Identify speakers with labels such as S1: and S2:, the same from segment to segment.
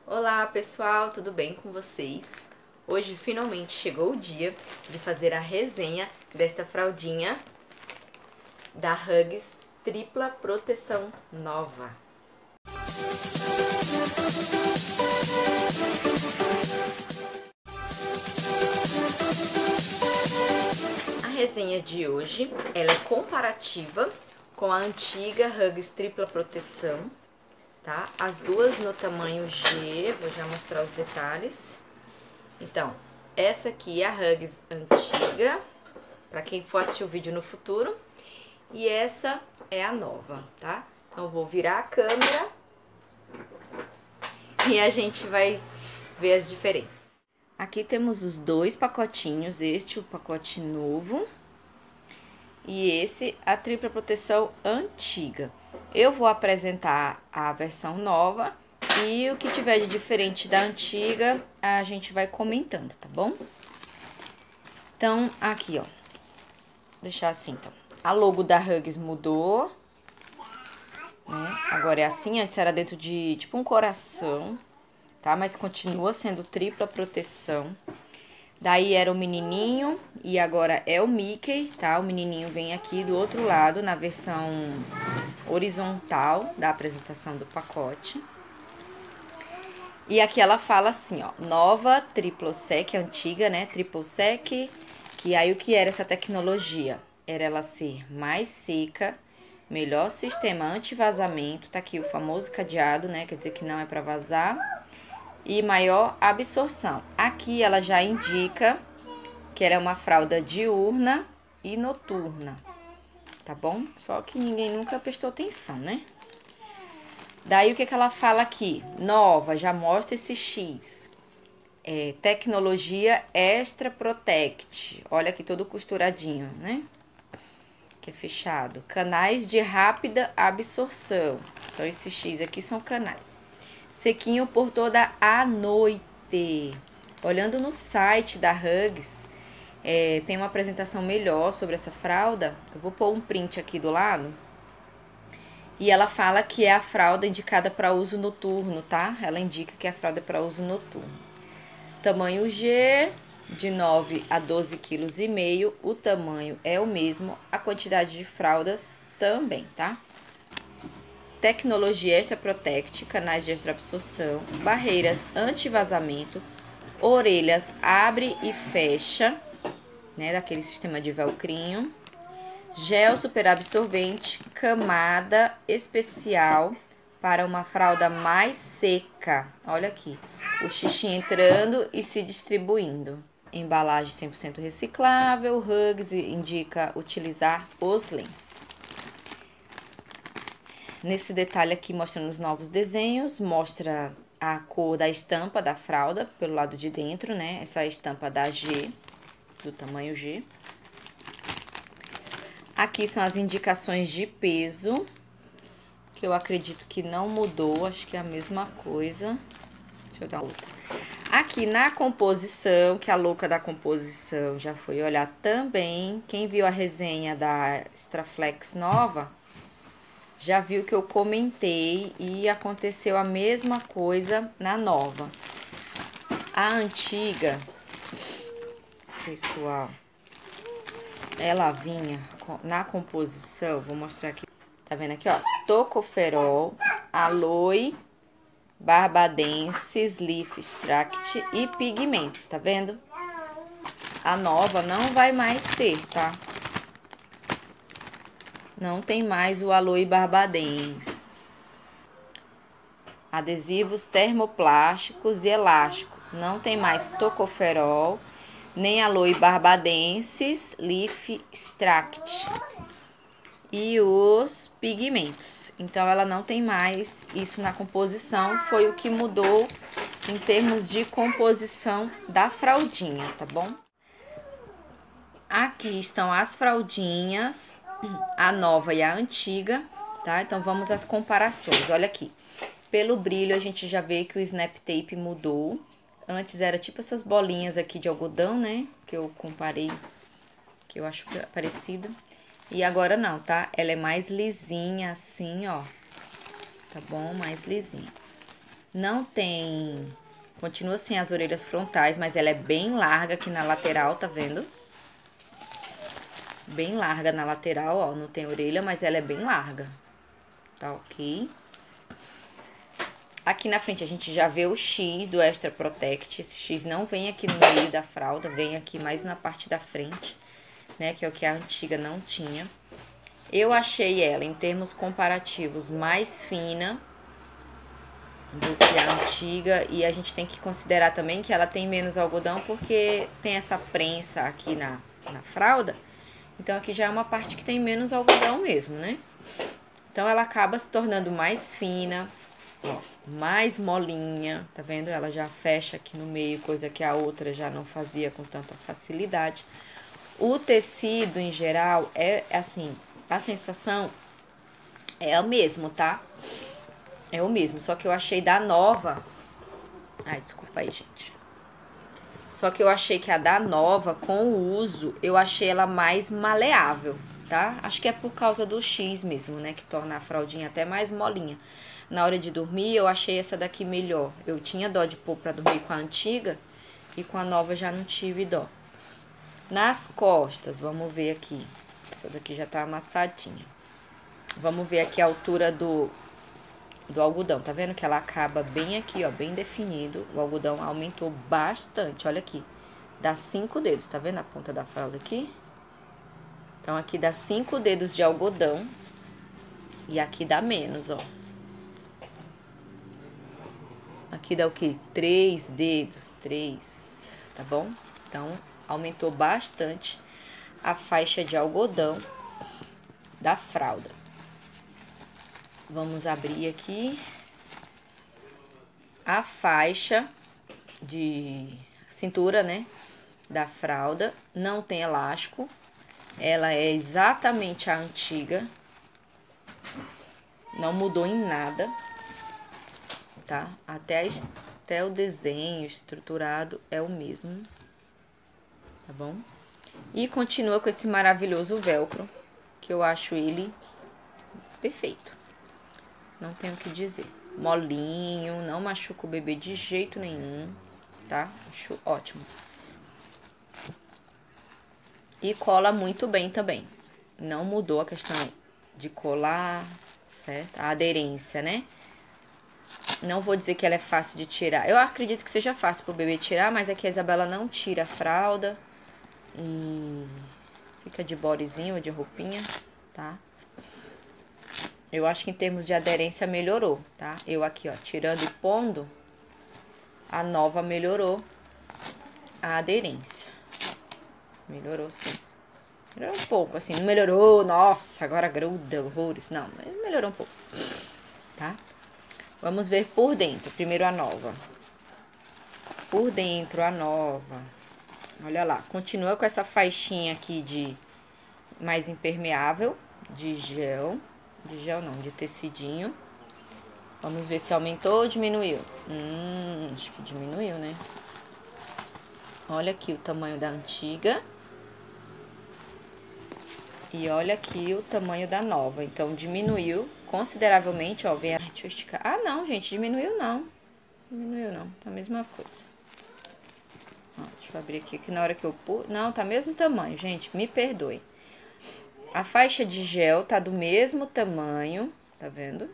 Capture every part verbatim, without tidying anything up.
S1: Olá pessoal, tudo bem com vocês? Hoje finalmente chegou o dia de fazer a resenha desta fraldinha da Huggies Tripla Proteção Nova. A resenha de hoje ela é comparativa com a antiga Huggies Tripla Proteção. Tá? As duas no tamanho G, vou já mostrar os detalhes. Então, essa aqui é a Huggies antiga, para quem for assistir o vídeo no futuro. E essa é a nova, tá? Então, eu vou virar a câmera e a gente vai ver as diferenças. Aqui temos os dois pacotinhos, este o pacote novo e esse a tripla proteção antiga. Eu vou apresentar a versão nova e o que tiver de diferente da antiga, a gente vai comentando, tá bom? Então, aqui, ó. Deixar assim, então. A logo da Huggies mudou, né? Agora é assim, antes era dentro de tipo um coração, tá? Mas continua sendo tripla proteção. Daí era o menininho e agora é o Mickey, tá? O menininho vem aqui do outro lado, na versão horizontal da apresentação do pacote. E aqui ela fala assim, ó, nova Triple Sec, antiga, né? Triple Sec, que aí o que era essa tecnologia? Era ela ser mais seca, melhor sistema anti-vazamento, tá aqui o famoso cadeado, né? Quer dizer que não é para vazar. E maior absorção. Aqui ela já indica que ela é uma fralda diurna e noturna, tá bom? Só que ninguém nunca prestou atenção, né? Daí o que que ela fala aqui? Nova, já mostra esse X. É, tecnologia Extra Protect. Olha aqui todo costuradinho, né? Que é fechado. Canais de rápida absorção. Então esse X aqui são canais. Sequinho por toda a noite. Olhando no site da Huggies, é, tem uma apresentação melhor sobre essa fralda. Eu vou pôr um print aqui do lado. E ela fala que é a fralda indicada para uso noturno, tá? Ela indica que a fralda é para uso noturno. Tamanho G, de nove a doze quilos e meio. O tamanho é o mesmo. A quantidade de fraldas também, tá? Tecnologia Extra Protect, canais de extra absorção, barreiras anti-vazamento, orelhas abre e fecha, né, daquele sistema de velcrinho, gel super absorvente, camada especial para uma fralda mais seca. Olha aqui, o xixi entrando e se distribuindo. Embalagem cem por cento reciclável, Huggies indica utilizar os lenços. Nesse detalhe aqui, mostrando os novos desenhos, mostra a cor da estampa da fralda pelo lado de dentro, né? Essa é a estampa da G, do tamanho G. Aqui são as indicações de peso, que eu acredito que não mudou, acho que é a mesma coisa. Deixa eu dar outra. Aqui na composição, que a louca da composição já foi olhar também. Quem viu a resenha da Extraflex nova, já viu que eu comentei e aconteceu a mesma coisa na nova. A antiga, pessoal, ela vinha na composição, vou mostrar aqui, tá vendo aqui, ó, tocoferol, aloe, barbadensis, leaf extract e pigmentos, tá vendo? A nova não vai mais ter, tá? Não tem mais o aloe barbadensis. Adesivos termoplásticos e elásticos. Não tem mais tocoferol, nem aloe barbadensis, leaf extract. E os pigmentos. Então, ela não tem mais isso na composição. Foi o que mudou em termos de composição da fraldinha, tá bom? Aqui estão as fraldinhas, a nova e a antiga, tá? Então, vamos às comparações. Olha aqui. Pelo brilho, a gente já vê que o Snap Tape mudou. Antes era tipo essas bolinhas aqui de algodão, né? Que eu comparei, que eu acho parecido. E agora não, tá? Ela é mais lisinha assim, ó. Tá bom? Mais lisinha. Não tem... Continua sem as orelhas frontais, mas ela é bem larga aqui na lateral, tá vendo? Bem larga na lateral, ó. Não tem orelha, mas ela é bem larga. Tá ok? Aqui na frente a gente já vê o X do Extra Protect. Esse X não vem aqui no meio da fralda, vem aqui mais na parte da frente, né? Que é o que a antiga não tinha. Eu achei ela, em termos comparativos, mais fina do que a antiga. E a gente tem que considerar também que ela tem menos algodão, porque tem essa prensa aqui na, na fralda. Então aqui já é uma parte que tem menos algodão mesmo, né? Então ela acaba se tornando mais fina, ó, mais molinha, tá vendo? Ela já fecha aqui no meio, coisa que a outra já não fazia com tanta facilidade. O tecido, em geral, é assim, a sensação é o mesmo, tá? É o mesmo, só que eu achei da nova... Ai, desculpa aí, gente. Só que eu achei que a da nova, com o uso, eu achei ela mais maleável, tá? Acho que é por causa do X mesmo, né? Que torna a fraldinha até mais molinha. Na hora de dormir, eu achei essa daqui melhor. Eu tinha dó de pôr pra dormir com a antiga e com a nova já não tive dó. Nas costas, vamos ver aqui. Essa daqui já tá amassadinha. Vamos ver aqui a altura do, do algodão. Tá vendo que ela acaba bem aqui, ó, bem definido. O algodão aumentou bastante, olha aqui. Dá cinco dedos, tá vendo a ponta da fralda aqui? Então, aqui dá cinco dedos de algodão. E aqui dá menos, ó. Aqui dá o quê? Três dedos, três, tá bom? Então, aumentou bastante a faixa de algodão da fralda. Vamos abrir aqui a faixa de cintura, né, da fralda. Não tem elástico, ela é exatamente a antiga, não mudou em nada, tá? Até, até o desenho estruturado é o mesmo, tá bom? E continua com esse maravilhoso velcro, que eu acho ele perfeito. Não tenho o que dizer. Molinho, não machuca o bebê de jeito nenhum, tá? Acho ótimo. E cola muito bem também. Não mudou a questão de colar, certo? A aderência, né? Não vou dizer que ela é fácil de tirar. Eu acredito que seja fácil pro bebê tirar, mas é que a Isabela não tira a fralda. E fica de bodyzinho ou de roupinha, tá? Eu acho que em termos de aderência melhorou, tá? Eu aqui, ó, tirando e pondo, a nova melhorou a aderência. Melhorou, sim. Melhorou um pouco, assim, não melhorou, nossa, agora gruda, horrores. Não, mas melhorou um pouco, tá? Vamos ver por dentro, primeiro a nova. Por dentro, a nova. Olha lá, continua com essa faixinha aqui de mais impermeável, de gel. De gel não, de tecidinho. Vamos ver se aumentou ou diminuiu. Hum, acho que diminuiu, né? Olha aqui o tamanho da antiga. E olha aqui o tamanho da nova. Então, diminuiu consideravelmente, ó. Vem a... Deixa eu esticar. Ah, não, gente, diminuiu não. Diminuiu não, tá a mesma coisa. Ó, deixa eu abrir aqui, que na hora que eu pus... Não, tá mesmo tamanho, gente, me perdoe. A faixa de gel tá do mesmo tamanho, tá vendo?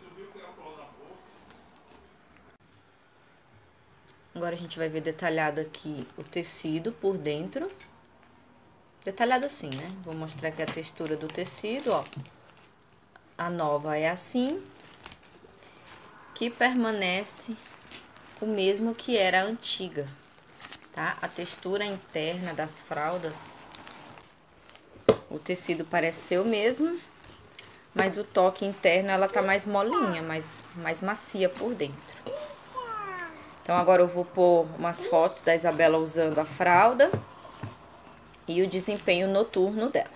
S1: Agora a gente vai ver detalhado aqui o tecido por dentro. Detalhado assim, né? Vou mostrar aqui a textura do tecido, ó. A nova é assim, que permanece o mesmo que era a antiga, tá? A textura interna das fraldas, o tecido parece ser o mesmo, mas o toque interno ela tá mais molinha, mais, mais macia por dentro. Então, agora eu vou pôr umas fotos da Isabela usando a fralda e o desempenho noturno dela.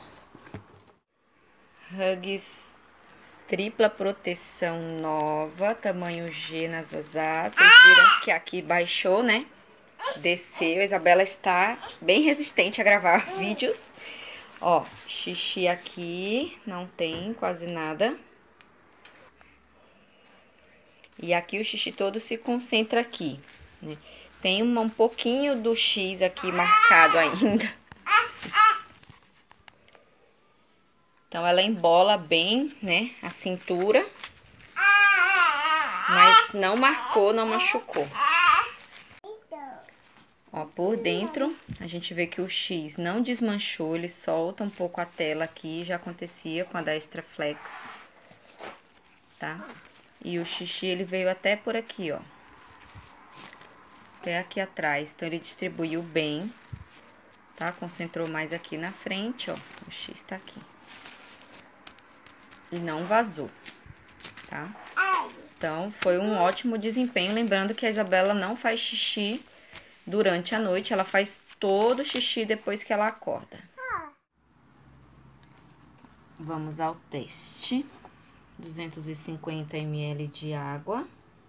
S1: Huggies tripla proteção nova, tamanho G nas asas. Vocês viram que aqui baixou, né? Desceu. A Isabela está bem resistente a gravar vídeos. Ó, xixi aqui, não tem quase nada. E aqui o xixi todo se concentra aqui, né? Tem um, um pouquinho do X aqui marcado ainda. Então, ela embola bem, né, a cintura. Mas não marcou, não machucou. Ó, por dentro, a gente vê que o X não desmanchou, ele solta um pouco a tela aqui, já acontecia com a da Extra Flex, tá? E o xixi, ele veio até por aqui, ó. Até aqui atrás, então ele distribuiu bem, tá? Concentrou mais aqui na frente, ó, o X tá aqui. E não vazou, tá? Então, foi um ótimo desempenho, lembrando que a Isabela não faz xixi durante a noite, ela faz todo o xixi depois que ela acorda. Vamos ao teste. duzentos e cinquenta mililitros de água,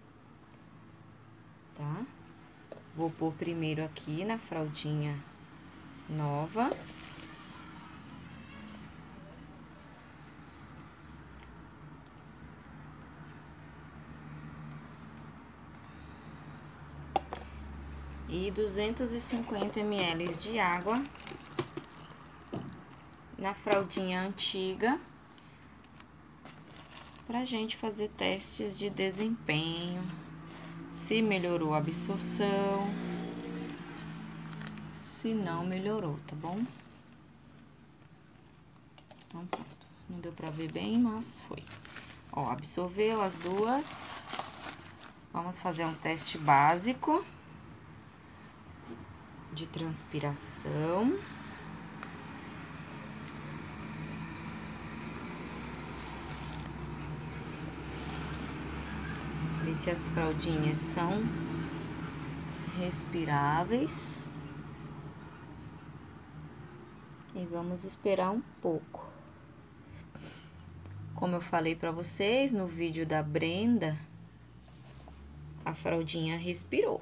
S1: tá? Vou pôr primeiro aqui na fraldinha nova. E duzentos e cinquenta mililitros de água na fraldinha antiga, pra gente fazer testes de desempenho, se melhorou a absorção, se não melhorou, tá bom? Então, pronto. Não deu pra ver bem, mas foi. Ó, absorveu as duas. Vamos fazer um teste básico de transpiração. Ver se as fraldinhas são respiráveis. E vamos esperar um pouco. Como eu falei pra vocês no vídeo da Brenda, a fraldinha respirou.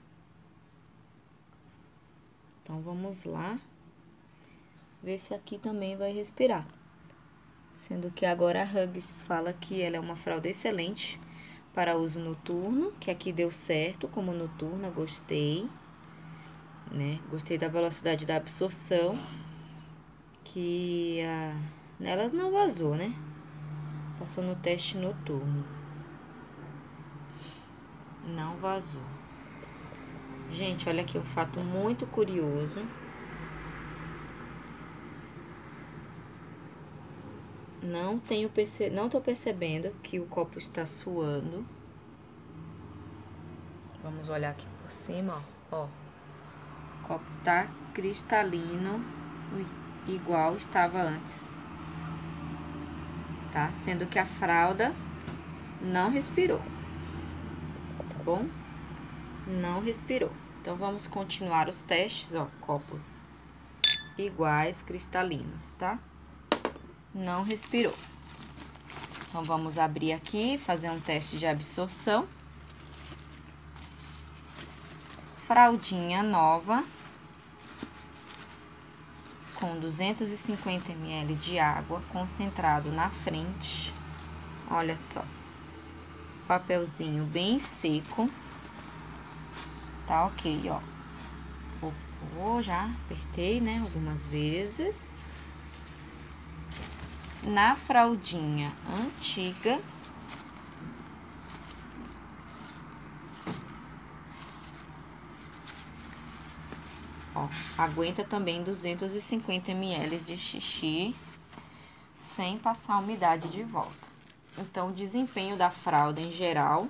S1: Então, vamos lá ver se aqui também vai respirar. Sendo que agora a Huggies fala que ela é uma fralda excelente para uso noturno, que aqui deu certo como noturna, gostei, né? Gostei da velocidade da absorção, que a... nela não vazou, né? Passou no teste noturno. Não vazou. Gente, olha aqui um fato muito curioso. Não tenho perce... não tô percebendo que o copo está suando. Vamos olhar aqui por cima, ó. Ó. O copo tá cristalino, igual estava antes. Tá? Sendo que a fralda não respirou. Tá bom? Não respirou. Então, vamos continuar os testes, ó. Copos iguais, cristalinos, tá? Não respirou. Então, vamos abrir aqui, fazer um teste de absorção. Fraldinha nova, com duzentos e cinquenta mililitros de água, concentrado na frente. Olha só. Papelzinho bem seco. Tá ok, ó. Vou pôr, já apertei, né, algumas vezes. Na fraldinha antiga. Ó, aguenta também duzentos e cinquenta mililitros de xixi, sem passar a umidade de volta. Então, o desempenho da fralda em geral,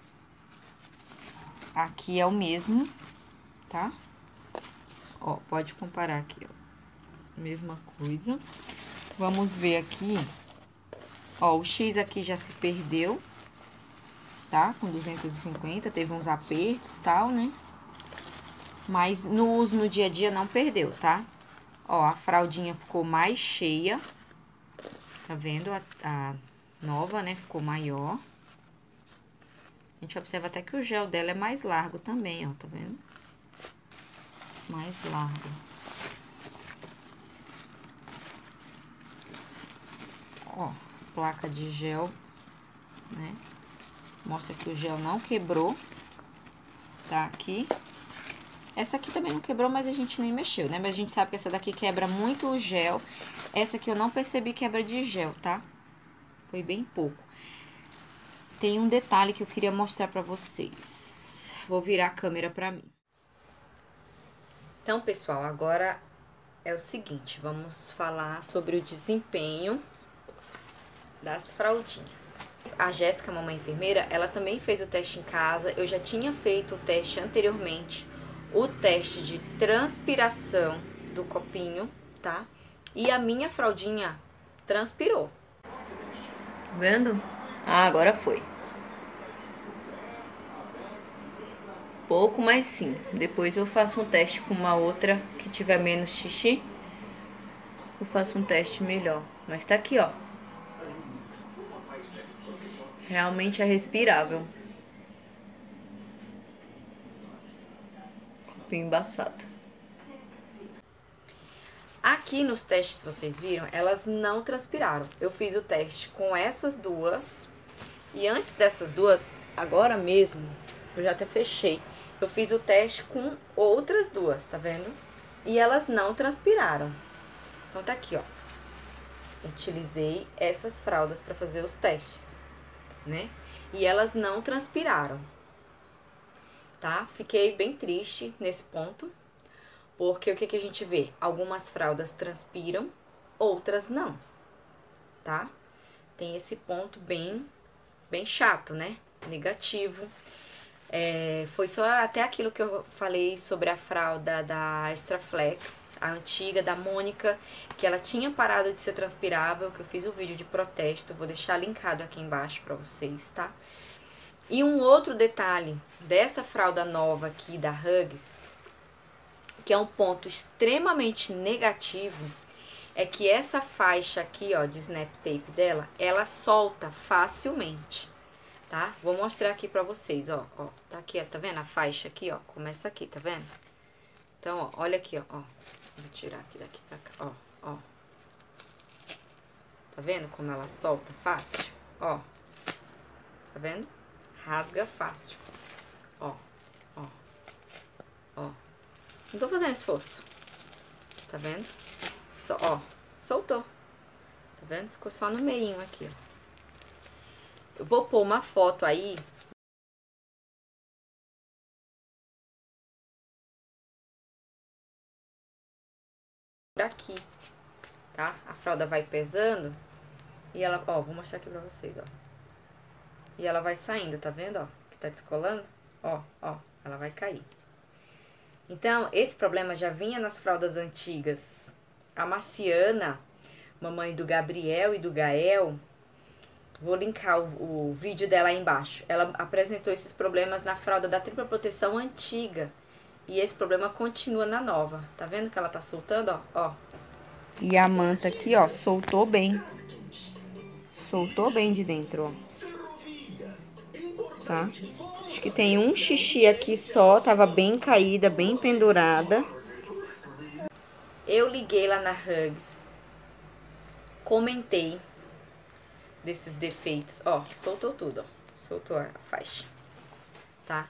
S1: aqui é o mesmo, tá? Ó, pode comparar aqui, ó. Mesma coisa. Vamos ver aqui. Ó, o X aqui já se perdeu, tá? Com duzentos e cinquenta, teve uns apertos e tal, né? Mas no uso no dia a dia não perdeu, tá? Ó, a fraldinha ficou mais cheia. Tá vendo? A, a nova, né? Ficou maior. A gente observa até que o gel dela é mais largo também, ó. Tá vendo? Mais largo. Ó, placa de gel, né? Mostra que o gel não quebrou. Tá aqui. Essa aqui também não quebrou, mas a gente nem mexeu, né? Mas a gente sabe que essa daqui quebra muito o gel. Essa aqui eu não percebi quebra de gel, tá? Foi bem pouco. Tem um detalhe que eu queria mostrar pra vocês. Vou virar a câmera pra mim. Então, pessoal, agora é o seguinte. Vamos falar sobre o desempenho das fraldinhas. A Jéssica, mamãe enfermeira, ela também fez o teste em casa. Eu já tinha feito o teste anteriormente. O teste de transpiração do copinho, tá? E a minha fraldinha transpirou. Tá vendo? Ah, agora foi. Pouco, mas sim. Depois eu faço um teste com uma outra que tiver menos xixi. Eu faço um teste melhor. Mas tá aqui, ó. Realmente é respirável. Copinho embaçado. Aqui nos testes, vocês viram, elas não transpiraram. Eu fiz o teste com essas duas. E antes dessas duas, agora mesmo, eu já até fechei. Eu fiz o teste com outras duas, tá vendo? E elas não transpiraram. Então tá aqui, ó. Utilizei essas fraldas pra fazer os testes, né? E elas não transpiraram, tá? Fiquei bem triste nesse ponto, porque o que que a gente vê? Algumas fraldas transpiram, outras não, tá? Tem esse ponto bem, bem chato, né? Negativo. É, foi só até aquilo que eu falei sobre a fralda da Extra Flex, a antiga, da Mônica, que ela tinha parado de ser transpirável, que eu fiz o vídeo de protesto, vou deixar linkado aqui embaixo pra vocês, tá? E um outro detalhe dessa fralda nova aqui da Huggies, que é um ponto extremamente negativo, é que essa faixa aqui, ó, de snap tape dela, ela solta facilmente. Tá? Vou mostrar aqui pra vocês, ó, ó, tá aqui, ó, tá vendo a faixa aqui, ó, começa aqui, tá vendo? Então, ó, olha aqui, ó, ó, vou tirar aqui daqui pra cá, ó, ó. Tá vendo como ela solta fácil? Ó, tá vendo? Rasga fácil, ó, ó, ó. Não tô fazendo esforço, tá vendo? Só, ó, soltou, tá vendo? Ficou só no meinho aqui, ó. Eu vou pôr uma foto aí. Aqui, tá? A fralda vai pesando. E ela, ó, vou mostrar aqui pra vocês, ó. E ela vai saindo, tá vendo, ó? Que tá descolando. Ó, ó, ela vai cair. Então, esse problema já vinha nas fraldas antigas. A Marciana, mamãe do Gabriel e do Gael, vou linkar o, o vídeo dela aí embaixo. Ela apresentou esses problemas na fralda da tripla proteção antiga. E esse problema continua na nova. Tá vendo que ela tá soltando, ó? Ó. E a manta aqui, ó, soltou bem. Soltou bem de dentro, ó. Tá? Acho que tem um xixi aqui só, tava bem caída, bem pendurada. Eu liguei lá na Huggies. Comentei desses defeitos. Ó, soltou tudo, ó. Soltou a faixa. Tá?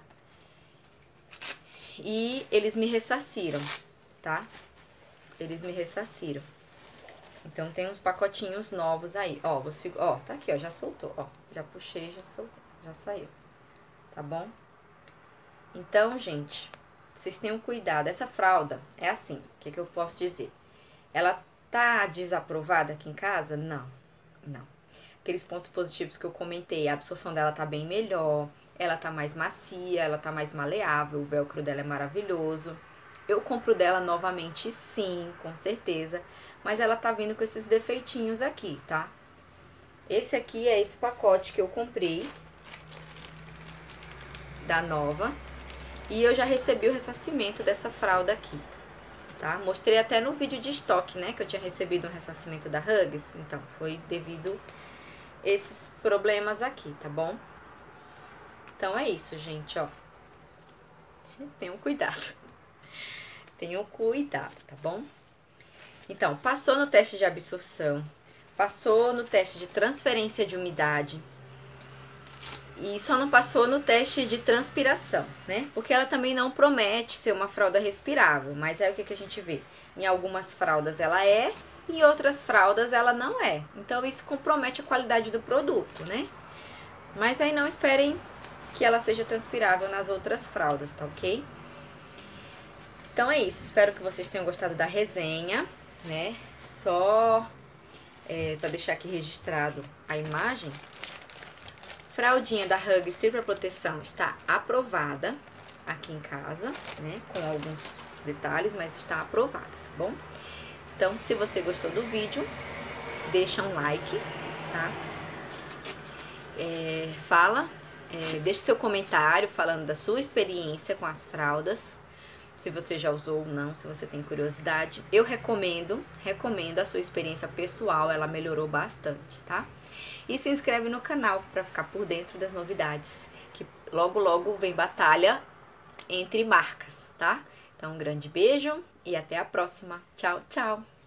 S1: E eles me ressarciram, tá? Eles me ressarciram. Então, tem uns pacotinhos novos aí. Ó, vou seg... ó, tá aqui, ó, já soltou, ó. Já puxei, já soltou, já saiu. Tá bom? Então, gente, vocês tenham cuidado. Essa fralda é assim, o que que eu posso dizer? Ela tá desaprovada aqui em casa? Não, não. Aqueles pontos positivos que eu comentei, a absorção dela tá bem melhor, ela tá mais macia, ela tá mais maleável, o velcro dela é maravilhoso. Eu compro dela novamente, sim, com certeza, mas ela tá vindo com esses defeitinhos aqui, tá? Esse aqui é esse pacote que eu comprei da nova e eu já recebi o ressarcimento dessa fralda aqui, tá? Mostrei até no vídeo de estoque, né, que eu tinha recebido o ressarcimento da Huggies, então foi devido esses problemas aqui, tá bom? Então é isso, gente, ó. Tenham cuidado. Tenham cuidado, tá bom? Então, passou no teste de absorção, passou no teste de transferência de umidade. E só não passou no teste de transpiração, né? Porque ela também não promete ser uma fralda respirável. Mas aí o que, que a gente vê? Em algumas fraldas ela é, em outras fraldas ela não é. Então isso compromete a qualidade do produto, né? Mas aí não esperem que ela seja transpirável nas outras fraldas, tá ok? Então é isso, espero que vocês tenham gostado da resenha, né? Só é, para deixar aqui registrado a imagem. Fraldinha da Huggies Tripla Proteção está aprovada aqui em casa, né? Com alguns detalhes, mas está aprovada, tá bom? Então, se você gostou do vídeo, deixa um like, tá? É, fala, é, deixa seu comentário falando da sua experiência com as fraldas. Se você já usou ou não, se você tem curiosidade. Eu recomendo, recomendo a sua experiência pessoal, ela melhorou bastante, tá? E se inscreve no canal para ficar por dentro das novidades, que logo logo vem batalha entre marcas, tá? Então um grande beijo e até a próxima. Tchau, tchau!